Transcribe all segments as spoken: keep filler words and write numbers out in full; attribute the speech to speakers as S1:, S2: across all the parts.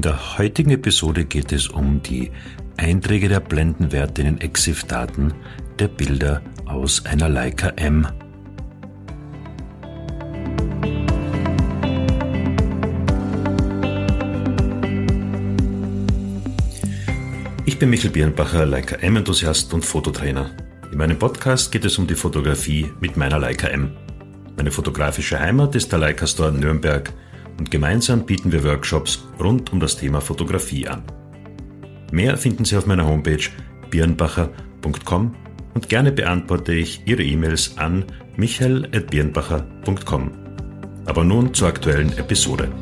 S1: In der heutigen Episode geht es um die Einträge der Blendenwerte in den EXIF-Daten der Bilder aus einer Leica M. Ich bin Michael Birnbacher, Leica M-Enthusiast und Fototrainer. In meinem Podcast geht es um die Fotografie mit meiner Leica M. Meine fotografische Heimat ist der Leica Store Nürnberg und gemeinsam bieten wir Workshops rund um das Thema Fotografie an. Mehr finden Sie auf meiner Homepage birnbacher punkt com und gerne beantworte ich Ihre E-Mails an michael at birnbacher punkt com. Aber nun zur aktuellen Episode.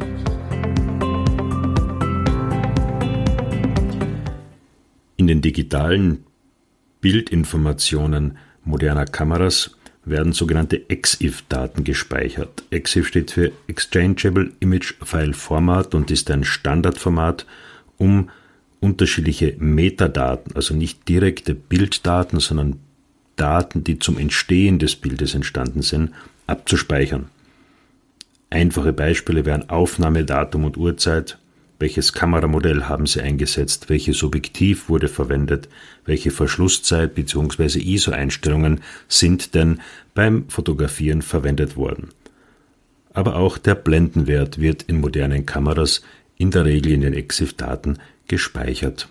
S1: In den digitalen Bildinformationen moderner Kameras werden sogenannte EXIF-Daten gespeichert. EXIF steht für Exchangeable Image File Format und ist ein Standardformat, um unterschiedliche Metadaten, also nicht direkte Bilddaten, sondern Daten, die zum Entstehen des Bildes entstanden sind, abzuspeichern. Einfache Beispiele wären Aufnahmedatum und Uhrzeit. Welches Kameramodell haben Sie eingesetzt? Welches Objektiv wurde verwendet? Welche Verschlusszeit bzw. I S O-Einstellungen sind denn beim Fotografieren verwendet worden? Aber auch der Blendenwert wird in modernen Kameras in der Regel in den EXIF-Daten gespeichert.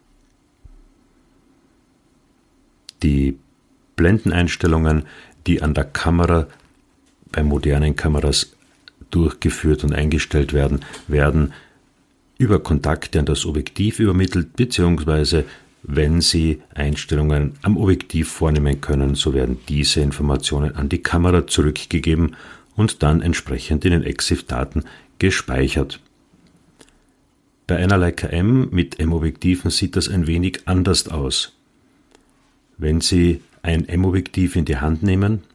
S1: Die Blendeneinstellungen, die an der Kamera bei modernen Kameras durchgeführt und eingestellt werden, werden über Kontakte an das Objektiv übermittelt, beziehungsweise wenn Sie Einstellungen am Objektiv vornehmen können, so werden diese Informationen an die Kamera zurückgegeben und dann entsprechend in den EXIF-Daten gespeichert. Bei einer Leica M mit M-Objektiven sieht das ein wenig anders aus. Wenn Sie ein M-Objektiv in die Hand nehmen,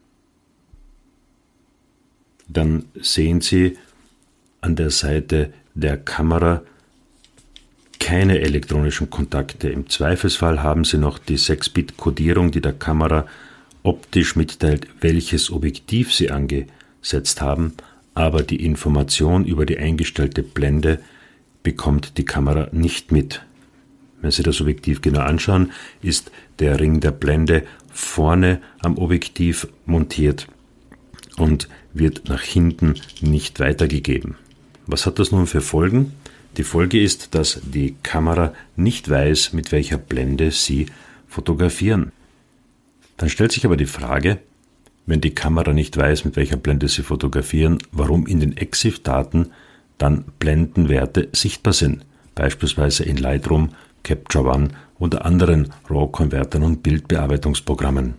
S1: dann sehen Sie an der Seite der Kamera keine elektronischen Kontakte. Im Zweifelsfall haben Sie noch die sechs Bit Kodierung, die der Kamera optisch mitteilt, welches Objektiv Sie angesetzt haben, aber die Information über die eingestellte Blende bekommt die Kamera nicht mit. Wenn Sie das Objektiv genau anschauen, ist der Ring der Blende vorne am Objektiv montiert und wird nach hinten nicht weitergegeben. Was hat das nun für Folgen? Die Folge ist, dass die Kamera nicht weiß, mit welcher Blende Sie fotografieren. Dann stellt sich aber die Frage, wenn die Kamera nicht weiß, mit welcher Blende Sie fotografieren, warum in den EXIF-Daten dann Blendenwerte sichtbar sind, beispielsweise in Lightroom, Capture One oder anderen RAW-Konvertern und Bildbearbeitungsprogrammen.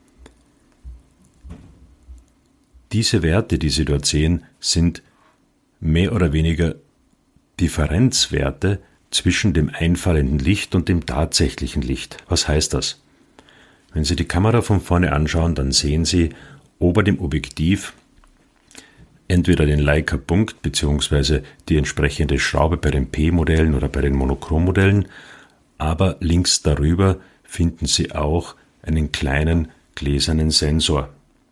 S1: Diese Werte, die Sie dort sehen, sind mehr oder weniger Differenzwerte zwischen dem einfallenden Licht und dem tatsächlichen Licht. Was heißt das? Wenn Sie die Kamera von vorne anschauen, dann sehen Sie ober dem Objektiv entweder den Leica-Punkt bzw. die entsprechende Schraube bei den P-Modellen oder bei den Monochrom-Modellen, aber links darüber finden Sie auch einen kleinen gläsernen Sensor.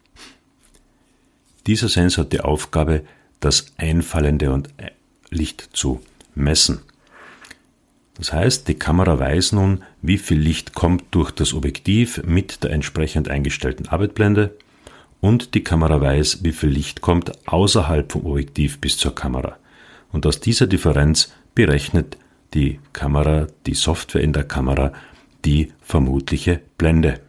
S1: Dieser Sensor hat die Aufgabe, das einfallende und Licht zu messen. Das heißt, die Kamera weiß nun, wie viel Licht kommt durch das Objektiv mit der entsprechend eingestellten Arbeitsblende und die Kamera weiß, wie viel Licht kommt außerhalb vom Objektiv bis zur Kamera. Und aus dieser Differenz berechnet die Kamera, die Software in der Kamera, die vermutliche Blende.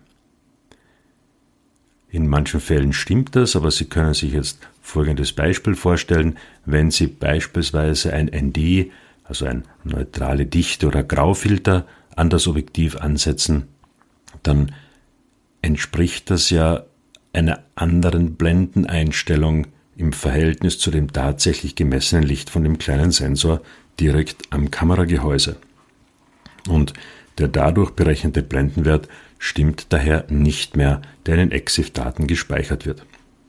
S1: In manchen Fällen stimmt das, aber Sie können sich jetzt folgendes Beispiel vorstellen. Wenn Sie beispielsweise ein N D, also ein neutrale Dichte oder Graufilter, an das Objektiv ansetzen, dann entspricht das ja einer anderen Blendeneinstellung im Verhältnis zu dem tatsächlich gemessenen Licht von dem kleinen Sensor direkt am Kameragehäuse. Und der dadurch berechnete Blendenwert stimmt daher nicht mehr, der in den EXIF-Daten gespeichert wird.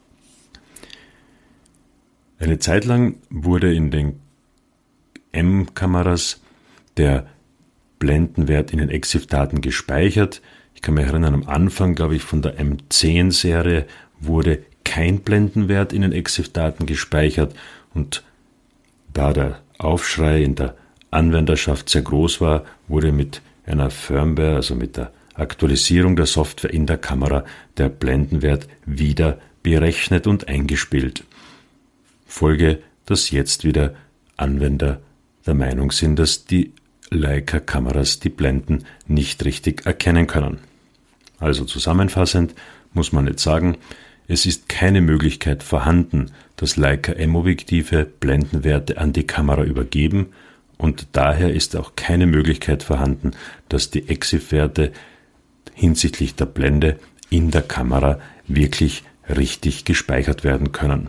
S1: Eine Zeit lang wurde in den M-Kameras der Blendenwert in den EXIF-Daten gespeichert. Ich kann mich erinnern, am Anfang, glaube ich, von der M zehn Serie wurde kein Blendenwert in den EXIF-Daten gespeichert und da der Aufschrei in der Anwenderschaft sehr groß war, wurde mit einer Firmware, also mit der Aktualisierung der Software in der Kamera, der Blendenwert wieder berechnet und eingespielt. Folge, dass jetzt wieder Anwender der Meinung sind, dass die Leica-Kameras die Blenden nicht richtig erkennen können. Also zusammenfassend muss man jetzt sagen, es ist keine Möglichkeit vorhanden, dass Leica-M-Objektive Blendenwerte an die Kamera übergeben und daher ist auch keine Möglichkeit vorhanden, dass die Exif-Werte hinsichtlich der Blende in der Kamera wirklich richtig gespeichert werden können.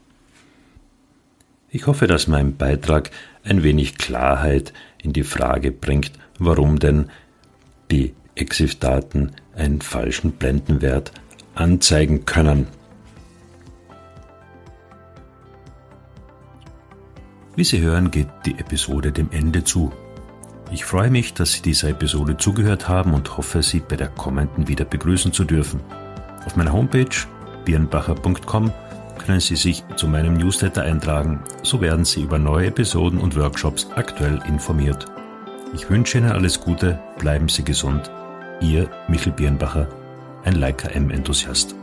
S1: Ich hoffe, dass mein Beitrag ein wenig Klarheit in die Frage bringt, warum denn die Exif-Daten einen falschen Blendenwert anzeigen können. Wie Sie hören, geht die Episode dem Ende zu. Ich freue mich, dass Sie dieser Episode zugehört haben und hoffe, Sie bei der kommenden wieder begrüßen zu dürfen. Auf meiner Homepage birnbacher punkt com können Sie sich zu meinem Newsletter eintragen, so werden Sie über neue Episoden und Workshops aktuell informiert. Ich wünsche Ihnen alles Gute, bleiben Sie gesund. Ihr Michel Birnbacher, ein Leica-M-Enthusiast.